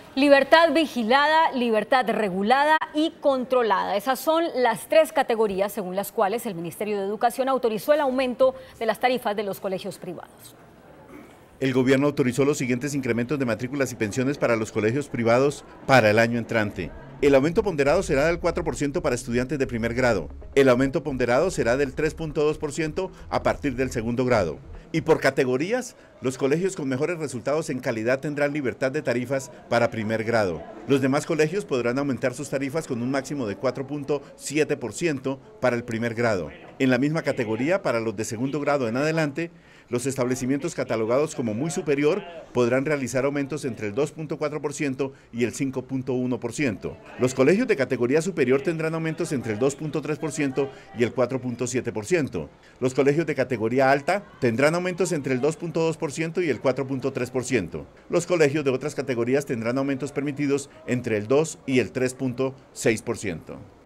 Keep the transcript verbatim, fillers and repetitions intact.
Libertad vigilada, libertad regulada y controlada. Esas son las tres categorías según las cuales el Ministerio de Educación autorizó el aumento de las tarifas de los colegios privados. El gobierno autorizó los siguientes incrementos de matrículas y pensiones para los colegios privados para el año entrante. El aumento ponderado será del cuatro por ciento para estudiantes de primer grado. El aumento ponderado será del tres punto dos por ciento a partir del segundo grado. Y por categorías, los colegios con mejores resultados en calidad tendrán libertad de tarifas para primer grado. Los demás colegios podrán aumentar sus tarifas con un máximo de cuatro punto siete por ciento para el primer grado. En la misma categoría, para los de segundo grado en adelante, los establecimientos catalogados como muy superior podrán realizar aumentos entre el dos punto cuatro por ciento y el cinco punto uno por ciento. Los colegios de categoría superior tendrán aumentos entre el dos punto tres por ciento y el cuatro punto siete por ciento. Los colegios de categoría alta tendrán aumentos entre el dos punto dos por ciento y el cuatro punto tres por ciento. Los colegios de otras categorías tendrán aumentos permitidos entre el dos y el tres punto seis por ciento.